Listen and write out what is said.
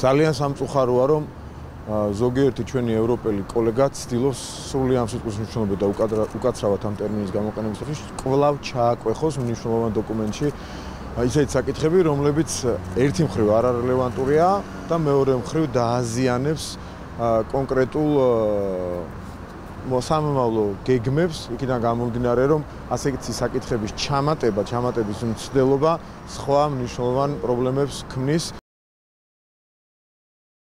ძალიან სამწუხაროა, რომ ზოგიერთი ჩვენი ევროპელი კოლეგა ცდილობს სრული ამ სიტყვის მნიშვნელობა და უკაცრავად ამ ტერმინის გამოყენებისათვის კვლავ ჩააკვეხოს მნიშვნელოვან დოკუმენტში ისეთი საკითხები, რომლებიც ერთი მხრივ არარელევანტურია და მეორე მხრივ დააზიანებს კონკრეტულ სამომავლო გეგმებს, იქიდან გამომდინარე, რომ ასეთი საკითხების ჩამატების მცდელობა სხვა მნიშვნელოვან პრობლემებს ქმნის.